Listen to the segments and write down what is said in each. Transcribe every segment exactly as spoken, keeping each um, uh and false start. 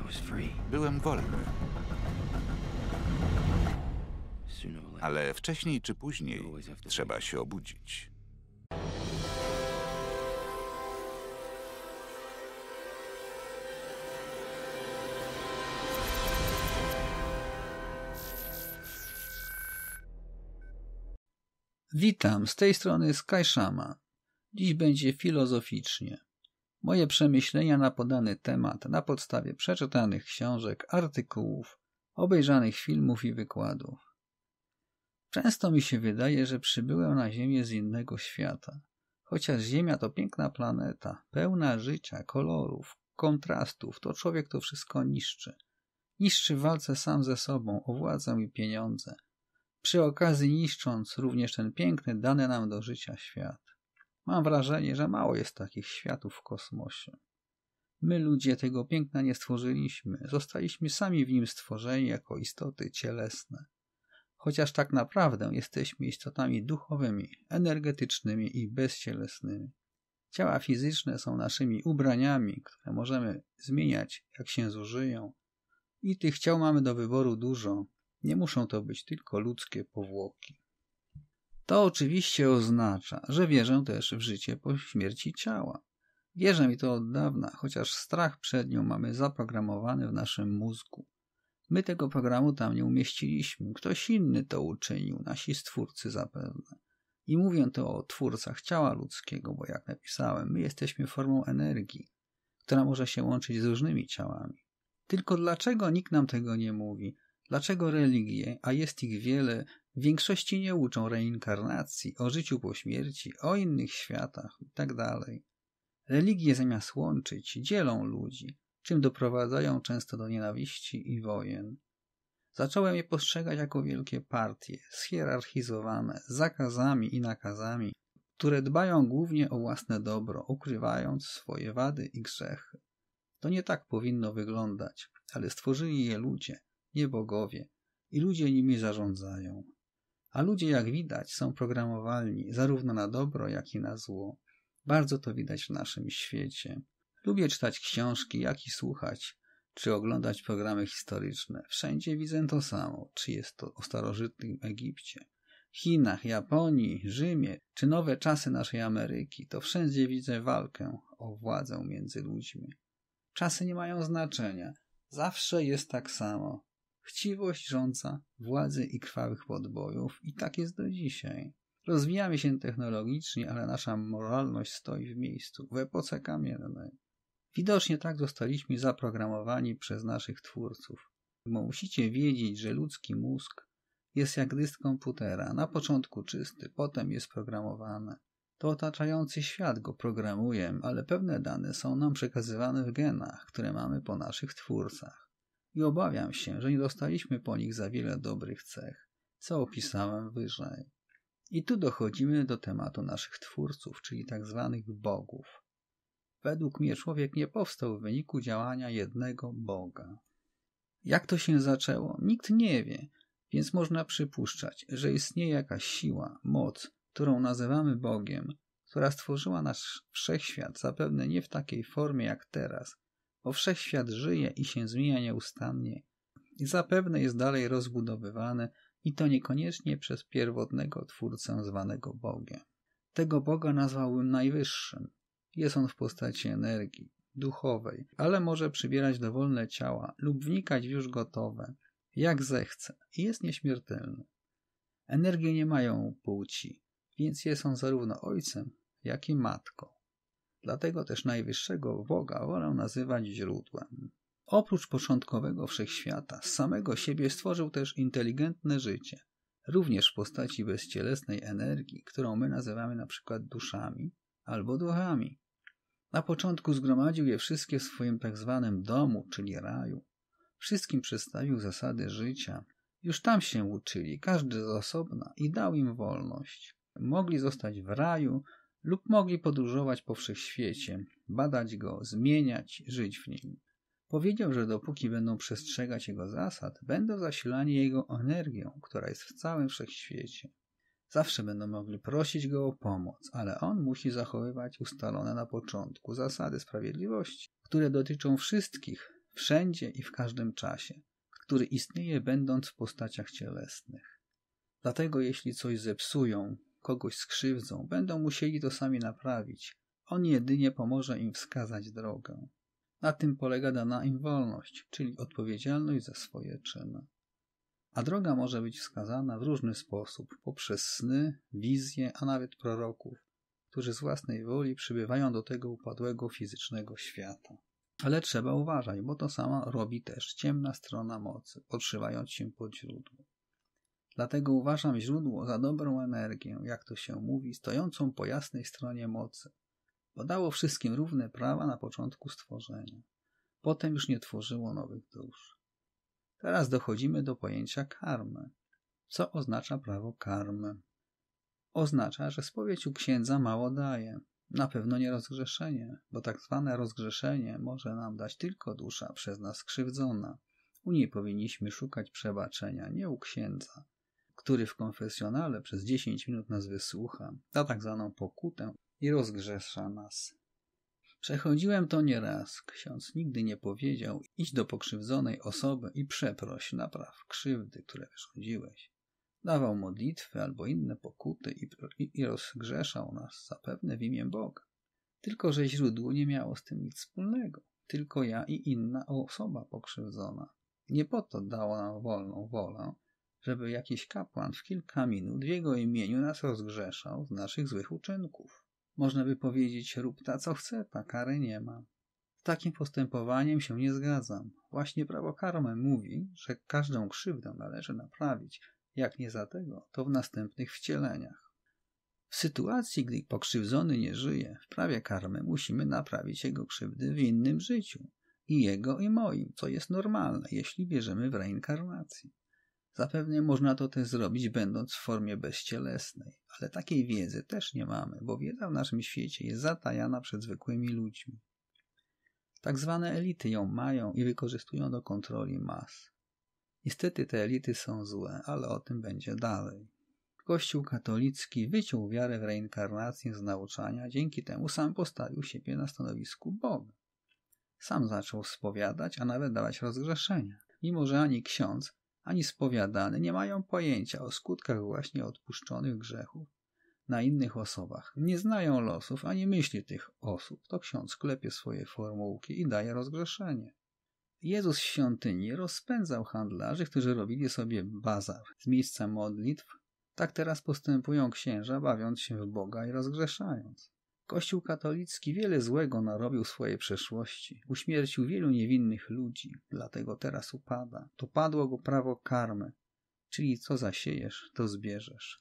Byłem wolny. Ale wcześniej czy później trzeba się obudzić. Witam, z tej strony Skyshama. Dziś będzie filozoficznie. Moje przemyślenia na podany temat na podstawie przeczytanych książek, artykułów, obejrzanych filmów i wykładów. Często mi się wydaje, że przybyłem na Ziemię z innego świata. Chociaż Ziemia to piękna planeta, pełna życia, kolorów, kontrastów, to człowiek to wszystko niszczy. Niszczy w walce sam ze sobą o władzę i pieniądze. Przy okazji niszcząc również ten piękny, dany nam do życia świat. Mam wrażenie, że mało jest takich światów w kosmosie. My ludzie tego piękna nie stworzyliśmy, zostaliśmy sami w nim stworzeni jako istoty cielesne. Chociaż tak naprawdę jesteśmy istotami duchowymi, energetycznymi i bezcielesnymi. Ciała fizyczne są naszymi ubraniami, które możemy zmieniać, jak się zużyją. I tych ciał mamy do wyboru dużo. Nie muszą to być tylko ludzkie powłoki. To oczywiście oznacza, że wierzę też w życie po śmierci ciała. Wierzę i to od dawna, chociaż strach przed nią mamy zaprogramowany w naszym mózgu. My tego programu tam nie umieściliśmy, ktoś inny to uczynił, nasi stwórcy zapewne. I mówię to o twórcach ciała ludzkiego, bo jak napisałem, my jesteśmy formą energii, która może się łączyć z różnymi ciałami. Tylko dlaczego nikt nam tego nie mówi? Dlaczego religie, a jest ich wiele, w większości nie uczą reinkarnacji, o życiu po śmierci, o innych światach itd. Religie zamiast łączyć, dzielą ludzi, czym doprowadzają często do nienawiści i wojen. Zacząłem je postrzegać jako wielkie partie, schierarchizowane, z zakazami i nakazami, które dbają głównie o własne dobro, ukrywając swoje wady i grzechy. To nie tak powinno wyglądać, ale stworzyli je ludzie, nie bogowie, i ludzie nimi zarządzają. A ludzie, jak widać, są programowalni zarówno na dobro, jak i na zło. Bardzo to widać w naszym świecie. Lubię czytać książki, jak i słuchać, czy oglądać programy historyczne. Wszędzie widzę to samo, czy jest to o starożytnym Egipcie, Chinach, Japonii, Rzymie, czy nowe czasy naszej Ameryki. To wszędzie widzę walkę o władzę między ludźmi. Czasy nie mają znaczenia. Zawsze jest tak samo. Chciwość rządza władzy i krwawych podbojów i tak jest do dzisiaj. Rozwijamy się technologicznie, ale nasza moralność stoi w miejscu, w epoce kamiennej. Widocznie tak zostaliśmy zaprogramowani przez naszych twórców. Bo musicie wiedzieć, że ludzki mózg jest jak dysk komputera, na początku czysty, potem jest programowany. To otaczający świat go programuje, ale pewne dane są nam przekazywane w genach, które mamy po naszych twórcach. I obawiam się, że nie dostaliśmy po nich za wiele dobrych cech, co opisałem wyżej. I tu dochodzimy do tematu naszych twórców, czyli tak zwanych bogów. Według mnie człowiek nie powstał w wyniku działania jednego Boga. Jak to się zaczęło? Nikt nie wie, więc można przypuszczać, że istnieje jakaś siła, moc, którą nazywamy Bogiem, która stworzyła nasz wszechświat, zapewne nie w takiej formie jak teraz, bo wszechświat żyje i się zmienia nieustannie i zapewne jest dalej rozbudowywany i to niekoniecznie przez pierwotnego twórcę zwanego Bogiem. Tego Boga nazwałbym najwyższym. Jest on w postaci energii duchowej, ale może przybierać dowolne ciała lub wnikać w już gotowe, jak zechce i jest nieśmiertelny. Energie nie mają płci, więc jest on zarówno ojcem, jak i matką. Dlatego też najwyższego Boga wolę nazywać źródłem. Oprócz początkowego wszechświata, z samego siebie stworzył też inteligentne życie, również w postaci bezcielesnej energii, którą my nazywamy na przykład duszami albo duchami. Na początku zgromadził je wszystkie w swoim tak zwanym domu, czyli raju. Wszystkim przedstawił zasady życia. Już tam się uczyli, każdy z osobna i dał im wolność. Mogli zostać w raju lub mogli podróżować po wszechświecie, badać go, zmieniać, żyć w nim. Powiedział, że dopóki będą przestrzegać jego zasad, będą zasilani jego energią, która jest w całym wszechświecie. Zawsze będą mogli prosić go o pomoc, ale on musi zachowywać ustalone na początku zasady sprawiedliwości, które dotyczą wszystkich, wszędzie i w każdym czasie, który istnieje będąc w postaciach cielesnych. Dlatego jeśli coś zepsują, kogoś skrzywdzą, będą musieli to sami naprawić. On jedynie pomoże im wskazać drogę. Na tym polega dana im wolność, czyli odpowiedzialność za swoje czyny. A droga może być wskazana w różny sposób, poprzez sny, wizje, a nawet proroków, którzy z własnej woli przybywają do tego upadłego fizycznego świata. Ale trzeba uważać, bo to samo robi też ciemna strona mocy, podszywając się pod źródło. Dlatego uważam źródło za dobrą energię, jak to się mówi, stojącą po jasnej stronie mocy, bo dało wszystkim równe prawa na początku stworzenia. Potem już nie tworzyło nowych dusz. Teraz dochodzimy do pojęcia karmy. Co oznacza prawo karmy? Oznacza, że spowiedź u księdza mało daje. Na pewno nie rozgrzeszenie, bo tak zwane rozgrzeszenie może nam dać tylko dusza przez nas skrzywdzona. U niej powinniśmy szukać przebaczenia, nie u księdza, który w konfesjonale przez dziesięć minut nas wysłucha, da tak zwaną pokutę i rozgrzesza nas. Przechodziłem to nieraz. Ksiądz nigdy nie powiedział: idź do pokrzywdzonej osoby i przeproś, napraw krzywdy, które wyrządziłeś. Dawał modlitwy albo inne pokuty i, i, i rozgrzeszał nas zapewne w imię Boga. Tylko że źródło nie miało z tym nic wspólnego. Tylko ja i inna osoba pokrzywdzona. Nie po to dało nam wolną wolę, żeby jakiś kapłan w kilka minut w jego imieniu nas rozgrzeszał z naszych złych uczynków. Można by powiedzieć: rób ta co chce, ta kary nie ma. Z takim postępowaniem się nie zgadzam. Właśnie prawo karmy mówi, że każdą krzywdę należy naprawić. Jak nie za tego, to w następnych wcieleniach. W sytuacji, gdy pokrzywdzony nie żyje, w prawie karmy musimy naprawić jego krzywdy w innym życiu. I jego, i moim, co jest normalne, jeśli wierzymy w reinkarnację. Zapewne można to też zrobić, będąc w formie bezcielesnej, ale takiej wiedzy też nie mamy, bo wiedza w naszym świecie jest zatajana przed zwykłymi ludźmi. Tak zwane elity ją mają i wykorzystują do kontroli mas. Niestety te elity są złe, ale o tym będzie dalej. Kościół katolicki wyciął wiarę w reinkarnację z nauczania, dzięki temu sam postawił siebie na stanowisku Boga. Sam zaczął spowiadać, a nawet dawać rozgrzeszenia, mimo że ani ksiądz, ani spowiadany nie mają pojęcia o skutkach właśnie odpuszczonych grzechów na innych osobach. Nie znają losów ani myśli tych osób, to ksiądz klepie swoje formułki i daje rozgrzeszenie. Jezus w świątyni rozpędzał handlarzy, którzy robili sobie bazar z miejsca modlitw. Tak teraz postępują księża, bawiąc się w Boga i rozgrzeszając. Kościół katolicki wiele złego narobił w swojej przeszłości. Uśmiercił wielu niewinnych ludzi, dlatego teraz upada. To padło go prawo karmy, czyli co zasiejesz, to zbierzesz.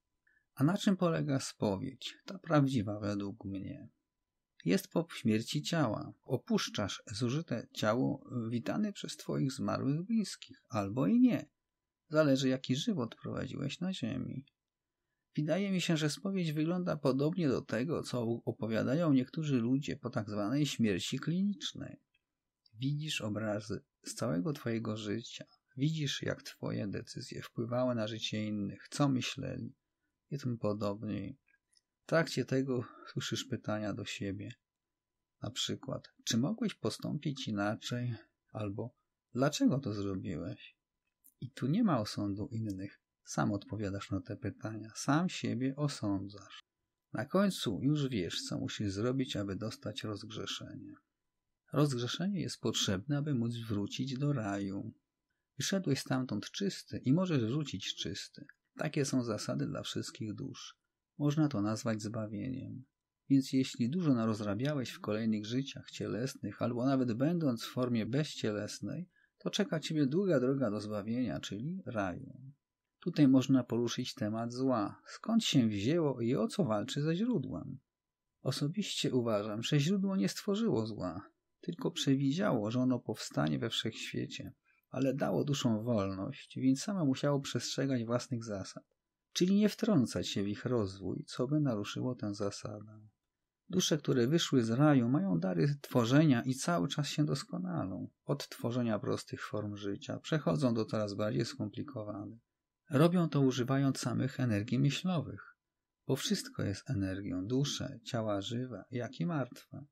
A na czym polega spowiedź? Ta prawdziwa według mnie. Jest po śmierci ciała. Opuszczasz zużyte ciało witany przez twoich zmarłych bliskich, albo i nie. Zależy, jaki żywot prowadziłeś na ziemi. Wydaje mi się, że spowiedź wygląda podobnie do tego, co opowiadają niektórzy ludzie po tak zwanej śmierci klinicznej. Widzisz obrazy z całego twojego życia. Widzisz, jak twoje decyzje wpływały na życie innych, co myśleli i tym podobniej. W trakcie tego słyszysz pytania do siebie. Na przykład, czy mogłeś postąpić inaczej? Albo, dlaczego to zrobiłeś? I tu nie ma osądu innych. Sam odpowiadasz na te pytania. Sam siebie osądzasz. Na końcu już wiesz, co musisz zrobić, aby dostać rozgrzeszenie. Rozgrzeszenie jest potrzebne, aby móc wrócić do raju. Wyszedłeś stamtąd czysty i możesz wrócić czysty. Takie są zasady dla wszystkich dusz. Można to nazwać zbawieniem. Więc jeśli dużo narozrabiałeś w kolejnych życiach cielesnych, albo nawet będąc w formie bezcielesnej, to czeka ciebie długa droga do zbawienia, czyli raju. Tutaj można poruszyć temat zła. Skąd się wzięło i o co walczy ze źródłem? Osobiście uważam, że źródło nie stworzyło zła, tylko przewidziało, że ono powstanie we wszechświecie, ale dało duszom wolność, więc samo musiało przestrzegać własnych zasad, czyli nie wtrącać się w ich rozwój, co by naruszyło tę zasadę. Dusze, które wyszły z raju, mają dary tworzenia i cały czas się doskonalą. Od tworzenia prostych form życia przechodzą do coraz bardziej skomplikowanych. Robią to używając samych energii myślowych, bo wszystko jest energią, dusze, ciała żywe, jak i martwe.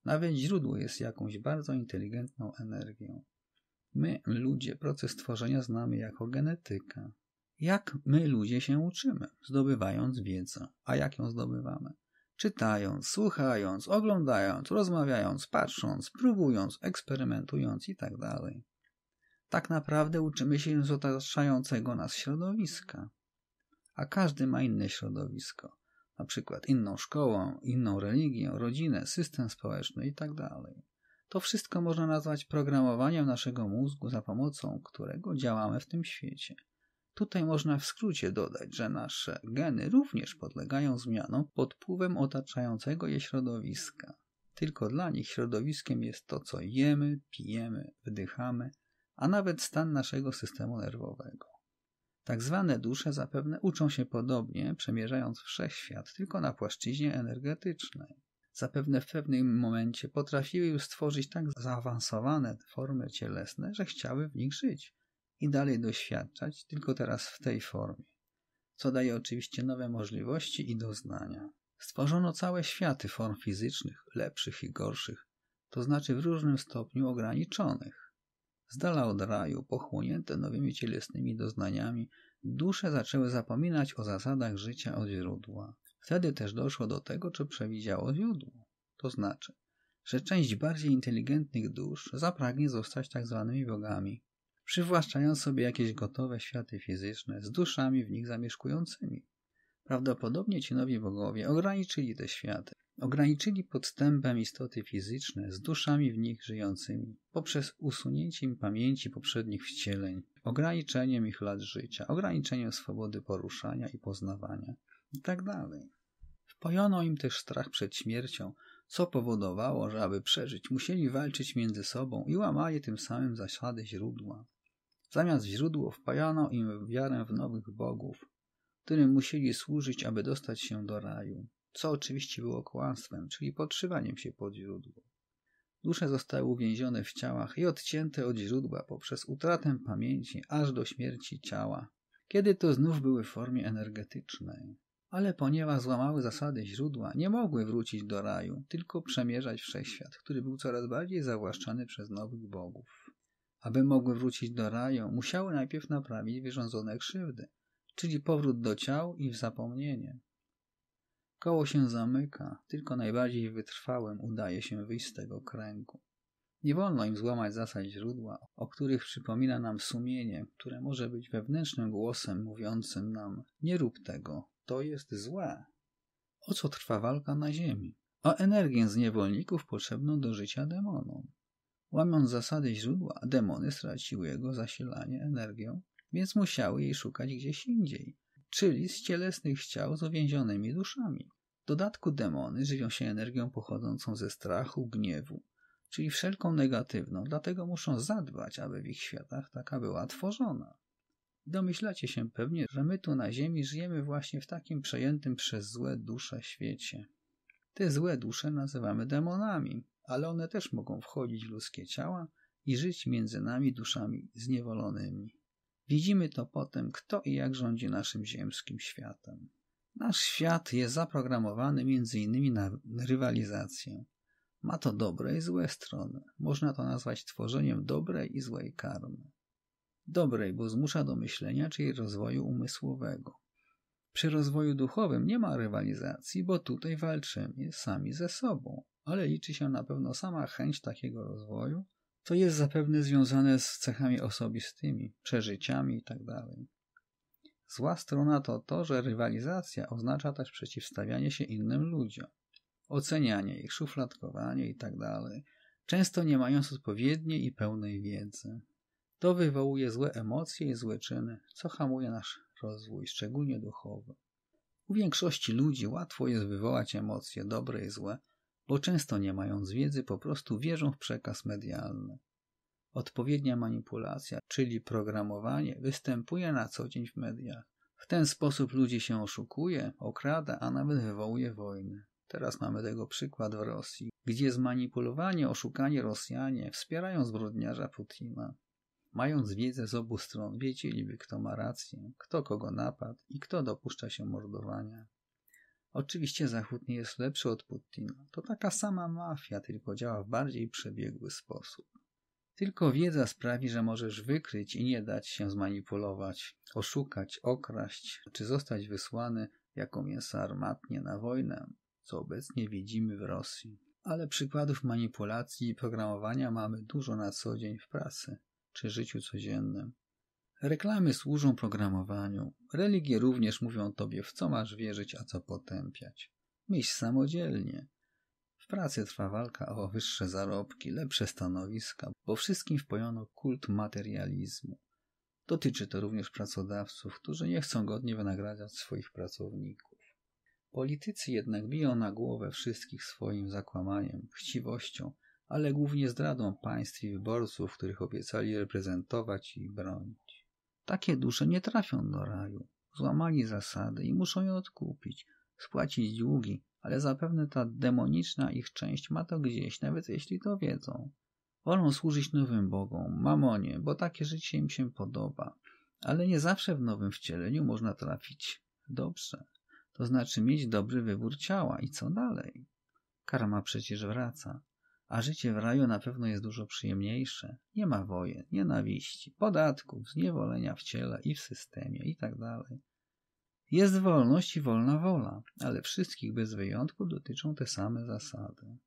Nawet źródło jest jakąś bardzo inteligentną energią. My, ludzie, proces tworzenia znamy jako genetyka. Jak my, ludzie, się uczymy? Zdobywając wiedzę. A jak ją zdobywamy? Czytając, słuchając, oglądając, rozmawiając, patrząc, próbując, eksperymentując itd. Tak naprawdę uczymy się z otaczającego nas środowiska. A każdy ma inne środowisko. Na przykład inną szkołę, inną religię, rodzinę, system społeczny itd. To wszystko można nazwać programowaniem naszego mózgu, za pomocą którego działamy w tym świecie. Tutaj można w skrócie dodać, że nasze geny również podlegają zmianom pod wpływem otaczającego je środowiska. Tylko dla nich środowiskiem jest to, co jemy, pijemy, wdychamy, a nawet stan naszego systemu nerwowego. Tak zwane dusze zapewne uczą się podobnie, przemierzając wszechświat, tylko na płaszczyźnie energetycznej. Zapewne w pewnym momencie potrafiły już stworzyć tak zaawansowane formy cielesne, że chciały w nich żyć i dalej doświadczać, tylko teraz w tej formie, co daje oczywiście nowe możliwości i doznania. Stworzono całe światy form fizycznych, lepszych i gorszych, to znaczy w różnym stopniu ograniczonych. Z dala od raju, pochłonięte nowymi cielesnymi doznaniami, dusze zaczęły zapominać o zasadach życia od źródła. Wtedy też doszło do tego, co przewidziało źródło. To znaczy, że część bardziej inteligentnych dusz zapragnie zostać tak zwanymi bogami, przywłaszczając sobie jakieś gotowe światy fizyczne z duszami w nich zamieszkującymi. Prawdopodobnie ci nowi bogowie ograniczyli te światy. Ograniczyli podstępem istoty fizyczne z duszami w nich żyjącymi, poprzez usunięcie im pamięci poprzednich wcieleń, ograniczeniem ich lat życia, ograniczeniem swobody poruszania i poznawania itd. Wpojono im też strach przed śmiercią, co powodowało, że aby przeżyć, musieli walczyć między sobą i łamali tym samym zasady źródła. Zamiast w źródło wpajano im wiarę w nowych bogów, którym musieli służyć, aby dostać się do raju, co oczywiście było kłamstwem, czyli podszywaniem się pod źródło. Dusze zostały uwięzione w ciałach i odcięte od źródła poprzez utratę pamięci aż do śmierci ciała, kiedy to znów były w formie energetycznej. Ale ponieważ złamały zasady źródła, nie mogły wrócić do raju, tylko przemierzać wszechświat, który był coraz bardziej zawłaszczany przez nowych bogów. Aby mogły wrócić do raju, musiały najpierw naprawić wyrządzone krzywdy, czyli powrót do ciał i w zapomnienie. Koło się zamyka, tylko najbardziej wytrwałym udaje się wyjść z tego kręgu. Nie wolno im złamać zasad źródła, o których przypomina nam sumienie, które może być wewnętrznym głosem mówiącym nam: nie rób tego, to jest złe. O co trwa walka na ziemi? O energię z niewolników potrzebną do życia demonom. Łamiąc zasady źródła, demony straciły jego zasilanie energią, więc musiały jej szukać gdzieś indziej, czyli z cielesnych ciał z uwięzionymi duszami. W dodatku demony żywią się energią pochodzącą ze strachu, gniewu, czyli wszelką negatywną, dlatego muszą zadbać, aby w ich światach taka była tworzona. Domyślacie się pewnie, że my tu na ziemi żyjemy właśnie w takim przejętym przez złe dusze świecie. Te złe dusze nazywamy demonami, ale one też mogą wchodzić w ludzkie ciała i żyć między nami duszami zniewolonymi. Widzimy to potem, kto i jak rządzi naszym ziemskim światem. Nasz świat jest zaprogramowany między innymi na rywalizację. Ma to dobre i złe strony. Można to nazwać tworzeniem dobrej i złej karmy. Dobrej, bo zmusza do myślenia, czyli rozwoju umysłowego. Przy rozwoju duchowym nie ma rywalizacji, bo tutaj walczymy sami ze sobą, ale liczy się na pewno sama chęć takiego rozwoju, co jest zapewne związane z cechami osobistymi, przeżyciami itd. Zła strona to to, że rywalizacja oznacza też przeciwstawianie się innym ludziom, ocenianie ich, szufladkowanie itd., często nie mając odpowiedniej i pełnej wiedzy. To wywołuje złe emocje i złe czyny, co hamuje nasz rozwój, szczególnie duchowy. U większości ludzi łatwo jest wywołać emocje dobre i złe, bo często nie mając wiedzy po prostu wierzą w przekaz medialny. Odpowiednia manipulacja, czyli programowanie, występuje na co dzień w mediach. W ten sposób ludzi się oszukuje, okrada, a nawet wywołuje wojny. Teraz mamy tego przykład w Rosji, gdzie zmanipulowani, oszukani Rosjanie wspierają zbrodniarza Putina. Mając wiedzę z obu stron, wiedzieliby, kto ma rację, kto kogo napadł i kto dopuszcza się mordowania. Oczywiście Zachód nie jest lepszy od Putina. To taka sama mafia, tylko działa w bardziej przebiegły sposób. Tylko wiedza sprawi, że możesz wykryć i nie dać się zmanipulować, oszukać, okraść, czy zostać wysłany jako mięso armatnie na wojnę, co obecnie widzimy w Rosji. Ale przykładów manipulacji i programowania mamy dużo na co dzień w pracy czy życiu codziennym. Reklamy służą programowaniu. Religie również mówią tobie, w co masz wierzyć, a co potępiać. Myśl samodzielnie. W pracy trwa walka o wyższe zarobki, lepsze stanowiska, bo wszystkim wpojono kult materializmu. Dotyczy to również pracodawców, którzy nie chcą godnie wynagradzać swoich pracowników. Politycy jednak biją na głowę wszystkich swoim zakłamaniem, chciwością, ale głównie zdradą państw i wyborców, których obiecali reprezentować i bronić. Takie dusze nie trafią do raju. Złamali zasady i muszą je odkupić, spłacić długi, ale zapewne ta demoniczna ich część ma to gdzieś, nawet jeśli to wiedzą. Wolą służyć nowym bogom, mamonie, bo takie życie im się podoba, ale nie zawsze w nowym wcieleniu można trafić dobrze. To znaczy mieć dobry wybór ciała i co dalej? Karma przecież wraca, a życie w raju na pewno jest dużo przyjemniejsze. Nie ma wojen, nienawiści, podatków, zniewolenia w ciele i w systemie i tak dalej. Jest wolność i wolna wola, ale wszystkich bez wyjątku dotyczą te same zasady.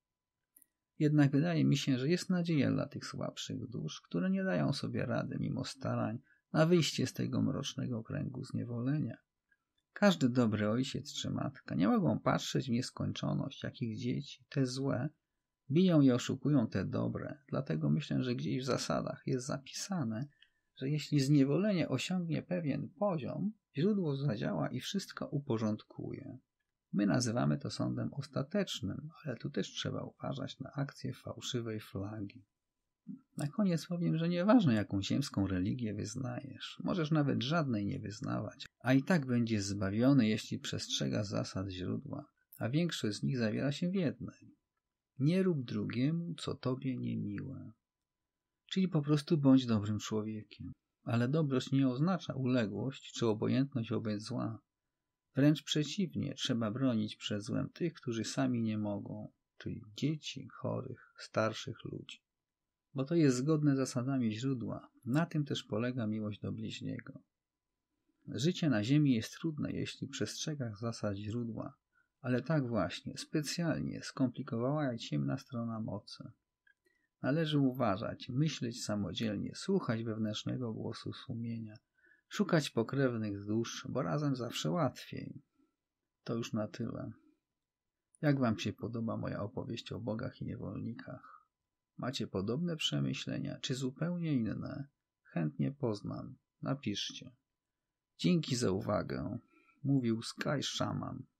Jednak wydaje mi się, że jest nadzieja dla tych słabszych dusz, które nie dają sobie rady mimo starań na wyjście z tego mrocznego kręgu zniewolenia. Każdy dobry ojciec czy matka nie mogą patrzeć w nieskończoność, jak ich dzieci, te złe, biją i oszukują te dobre. Dlatego myślę, że gdzieś w zasadach jest zapisane, że jeśli zniewolenie osiągnie pewien poziom, źródło zadziała i wszystko uporządkuje. My nazywamy to sądem ostatecznym, ale tu też trzeba uważać na akcję fałszywej flagi. Na koniec powiem, że nieważne jaką ziemską religię wyznajesz, możesz nawet żadnej nie wyznawać, a i tak będziesz zbawiony, jeśli przestrzega zasad źródła, a większość z nich zawiera się w jednej. Nie rób drugiemu, co tobie niemiłe. Czyli po prostu bądź dobrym człowiekiem. Ale dobroć nie oznacza uległość czy obojętność wobec zła. Wręcz przeciwnie, trzeba bronić przed złem tych, którzy sami nie mogą, czyli dzieci, chorych, starszych ludzi. Bo to jest zgodne z zasadami źródła. Na tym też polega miłość do bliźniego. Życie na ziemi jest trudne, jeśli przestrzegasz zasad źródła, ale tak właśnie, specjalnie skomplikowała je ciemna strona mocy. Należy uważać, myśleć samodzielnie, słuchać wewnętrznego głosu sumienia, szukać pokrewnych dusz, bo razem zawsze łatwiej. To już na tyle. Jak wam się podoba moja opowieść o bogach i niewolnikach? Macie podobne przemyślenia, czy zupełnie inne? Chętnie poznam. Napiszcie. Dzięki za uwagę. Mówił Sky Shaman.